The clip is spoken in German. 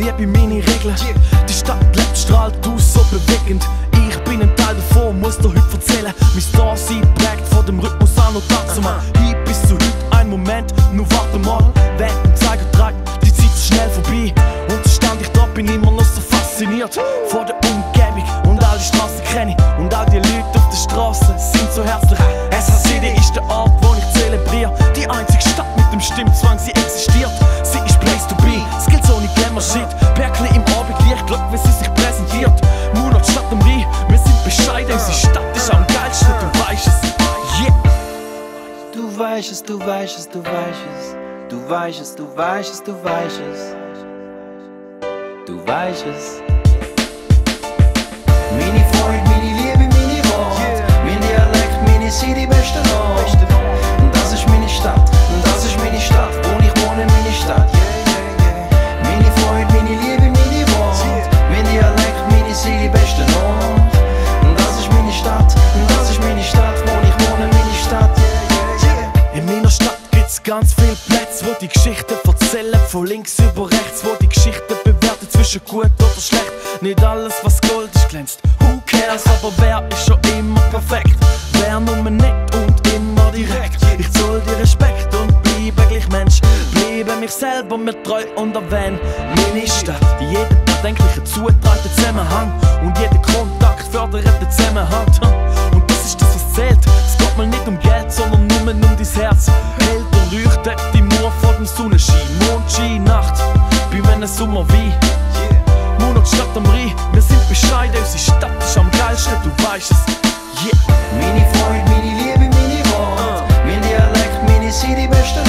Liebe, meine Regeln. Die Stadt lebt, strahlt aus, so bewegend. Ich bin ein Teil davon, muss dir heute erzählen. Mein Dasein prägt von dem Rhythmus an und dazu mal. Hier bis zu heute ein Moment, nur warte mal. Wenn ein Zeiger trägt, die Zeit so schnell vorbei. Und so stand ich da, bin immer noch so fasziniert von der Umgebung. Und all die Straßen kenne ich und all die Leute auf der Straße sind so herzlich. SHCD ist der Ort, wo ich zelebriere. Die einzige Stadt mit dem Stimmzwang, sie existiert. Sie ist Place to be, Skills ohne Glamour-Shit. Perkle im Abendlicht, Glück, wie sie sich präsentiert. Munot Stadt am Rhein, wir sind bescheiden. Unsere Stadt ist am geilsten, du weißt es. Yeah! Du weißt es, du weißt es, du weißt es. Du weißt es, du weißt es, du weißt es. Du weißt es. Meine Freunde, meine Liebe, meine Worte. Mein Dialekt, meine City, beste Ort. Und das ist meine Stadt, und das ist meine Stadt, wo ich wohne, meine Stadt. Meine Freunde, meine Liebe, meine Worte. Mein Dialekt, meine City, beste Ort. Und das ist meine Stadt, und das ist meine Stadt, wo ich wohne, meine Stadt. In meiner Stadt gibt's ganz viele Plätze, wo die Geschichten erzählen. Von links über rechts, wo die Geschichten bewerten zwischen gut oder schlecht. Nicht alles, was Gold ist, glänzt. Who cares? Aber wer ist schon immer perfekt? Wer nur nett und immer direkt? Ich zoll dir Respekt und bleibe gleich Mensch. Bleibe mich selber mir treu und erwähne meine Stadt. Jeder bedenkliche zutragende Zusammenhang und jeder Kontakt fördert den Zusammenhalt. Und das ist das, was zählt. Es geht mal nicht um Geld, sondern nur um dein Herz. Hält und leuchtet die Mauer vor dem Sonnenschein. Mondschein, Nacht, bei einem Sommer wie Munot Stadt am Rhein. Wir sind bescheiden, unsere Stadt ist am geilsten, du weißt es. Yeah! Meine Freunde, meine Liebe, meine Worte. Mein Dialekt, meine City, beste